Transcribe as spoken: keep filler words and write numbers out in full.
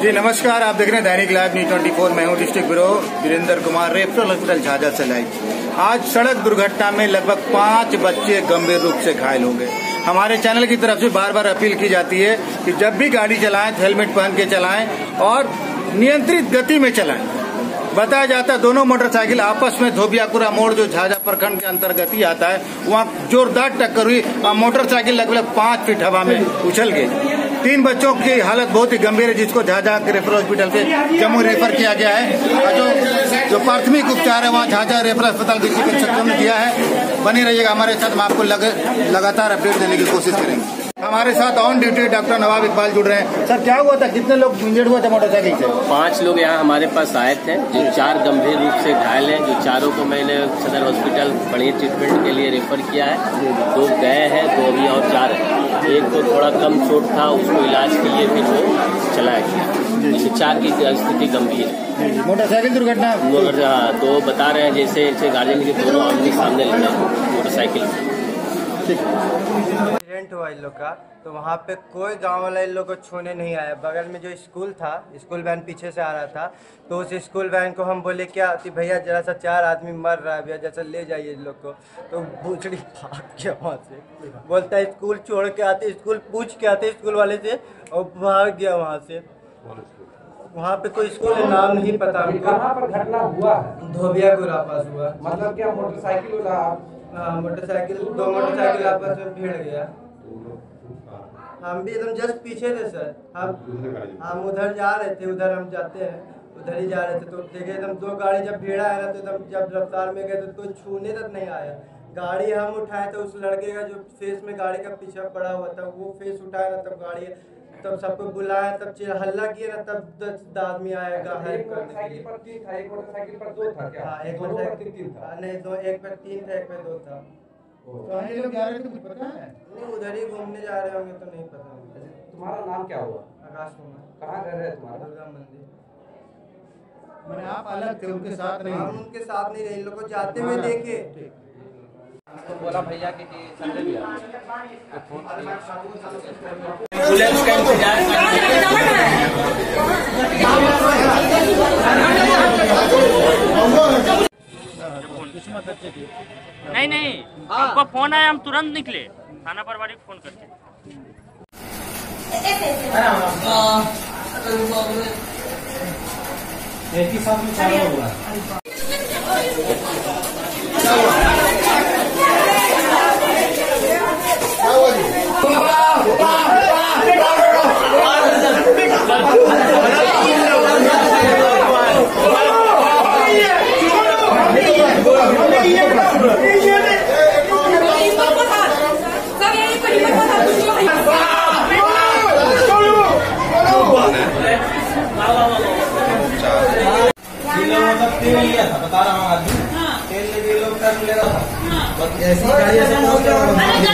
जी नमस्कार, आप देख रहे हैं दैनिक लाइव न्यूज चौबीस। मैं हूं district bureau Virendra Kumar. Referral hospital Jhajha से लाइव। आज सड़क दुर्घटना में लगभग पांच बच्चे गंभीर रूप से घायल हो गए। हमारे चैनल की तरफ से बार बार अपील की जाती है कि जब भी गाड़ी चलाएं तो हेलमेट पहन के चलाएं और नियंत्रित गति में चलाएं। बताया जाता है दोनों मोटरसाइकिल आपस में धोबियापुरा मोड़ जो झाझा प्रखंड के अंतर्गत ही आता है, वहाँ जोरदार टक्कर हुई और मोटरसाइकिल लगभग पांच फीट हवा में उछल गई। तीन बच्चों की हालत बहुत ही गंभीर है, जिसको झाझा के रेफरल हॉस्पिटल से जम्मू रेफर किया गया है और जो जो प्राथमिक उपचार है वहाँ झाझा रेफरल अस्पताल की चिकित्सकों ने दिया है। बने रहिएगा हमारे साथ, हम आपको लग, लगातार अपडेट देने की कोशिश करेंगे। हमारे साथ on duty doctor Nawab Iqbal जुड़ रहे हैं। सर क्या हुआ था, कितने लोग इंजर्ड हुए थे मोटरसाइकिल से? पांच लोग यहाँ हमारे पास आए थे, जो चार गंभीर रूप से घायल हैं, जो चारों को मैंने सदर हॉस्पिटल बढ़िया ट्रीटमेंट के लिए रेफर किया है। दो गए हैं, दो अभी और चार हैं। एक को थोड़ा कम चोट था, उसको इलाज के लिए फिर वो चलाया गया। जैसे चार की स्थिति गंभीर है। मोटरसाइकिल दुर्घटना तो बता रहे हैं जैसे जैसे गार्जियन के दोनों आमने सामने लगे मोटरसाइकिल से। एक्सीडेंट हुआ इन लोग का, तो वहाँ पे कोई गांव वाला इन लोग को छूने नहीं आया। बगल में जो स्कूल था, स्कूल वैन पीछे से आ रहा था, तो उस स्कूल वैन को हम बोले क्या भैया जरा सा चार आदमी मर रहा है भैया, जैसा ले जाइए इन लोग को। तो भूचड़ी भाग गया वहाँ से, बोलता है स्कूल छोड़ के आते, स्कूल पूछ के आते स्कूल वाले से, और भाग गया वहाँ से। वहाँ पे कोई स्कूल का नाम नहीं पता। कहाँ पर घटना हुआ है? धोबियापुरा पास हुआ। मतलब क्या मोटरसाइकिल वाला? हाँ, मोटरसाइकिल दो मोटरसाइकिल आपस में भिड़ गया। हम भी एकदम जस्ट पीछे थे सर। हम हम उधर जा रहे थे, उधर हम जाते हैं, उधर ही जा रहे थे, तो देखे एकदम दो गाड़ी जब भिड़ा है ना, तो एकदम जब रफ्तार में गए तो कोई छूने तक नहीं आया। गाड़ी हम उठाए तो उस लड़के का जो फेस में गाड़ी का पीछा पड़ा हुआ था, वो फेस उठाया ना, तब गाड़ी तब सबको बुलाया, तब हल्ला किया ना, तब दस आदमी आएगा हेल्प करने के लिए। पर तीन था, एक मोटरसाइकिल पर दो था क्या? हाँ, एक मोटरसाइकिल तीन था। नहीं, दो, एक पे तीन था, एक पे दो था। कहाँ लोग जा रहे थे कुछ पता है? नहीं, उधर ही घूमने जा रहे होंगे तो नहीं पता। तुम्हारा नाम क्या हुआ? आकाश कुमार। कहाँ घर है तुम्हारा? दुर्गा मंदिर। मैंने आप अलग थे, उनके साथ नहीं? हम उनके साथ नहीं रहे, इन लोग को जाते हुए देखे। तो बोला भैया कि संजय भैया एम्बुलेंस का इंतजार नहीं नहीं हमको फोन आया, हम तुरंत निकले, थाना प्रभारी को फोन करके। एक ही साथ में चालू हुआ। तेल लिया था, बता रहा हूँ आदमी। तेल ले लोग ले रहा था। ऐसी गाड़ी